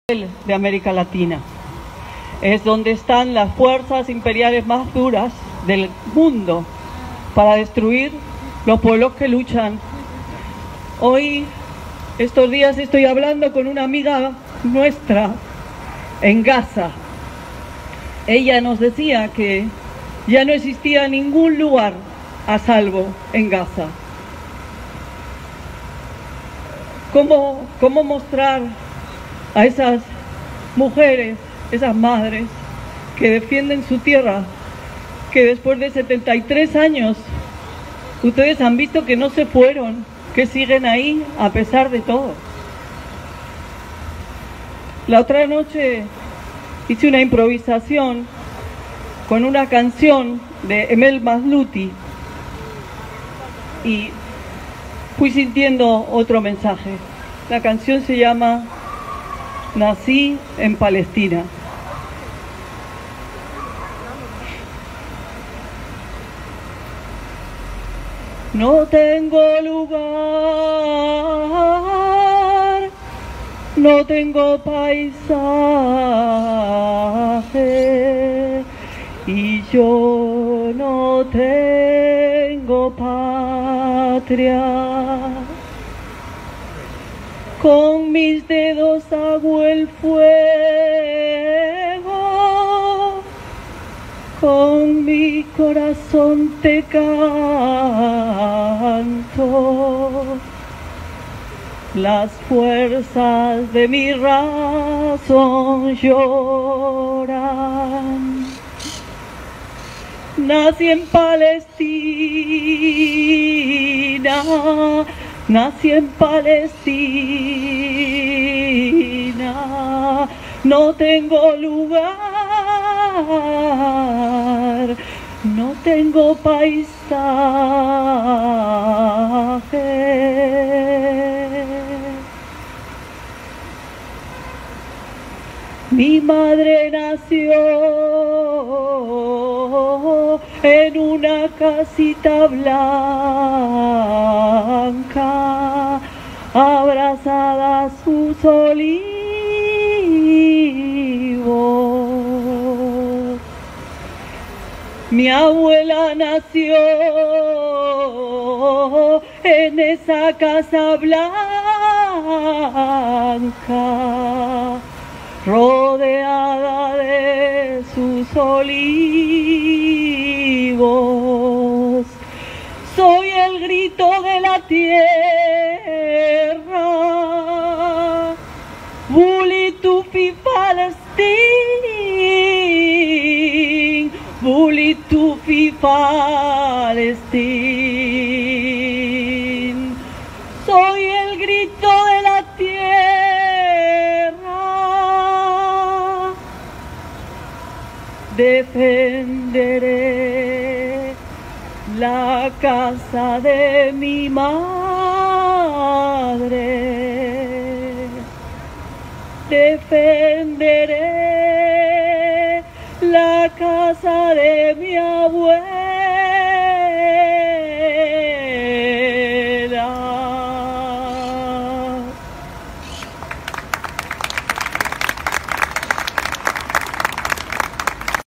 de América Latina. Es donde están las fuerzas imperiales más duras del mundo para destruir los pueblos que luchan. Hoy, estos días, estoy hablando con una amiga nuestra en Gaza. Ella nos decía que ya no existía ningún lugar a salvo en Gaza. ¿Cómo mostrar a esas mujeres, esas madres que defienden su tierra, que después de 73 años ustedes han visto que no se fueron, que siguen ahí a pesar de todo? La otra noche hice una improvisación con una canción de Emel Masluti y fui sintiendo otro mensaje. La canción se llama Nací en Palestina. No tengo lugar, no tengo paisaje y yo no tengo patria. Con mis dedos hago el fuego, con mi corazón te canto. Las fuerzas de mi razón lloran. Nací en Palestina, nací en Palestina, no tengo lugar, no tengo paisaje. Mi madre nació en una casita blanca, abrazada a sus olivos. Mi abuela nació en esa casa blanca, rodeada de sus olivos. Soy el grito de la tierra, Bulitufi fi Palestine, Bulitufi fi Palestine. Soy el grito de la tierra, defenderé la casa de mi madre, defenderé la casa de mi abuela.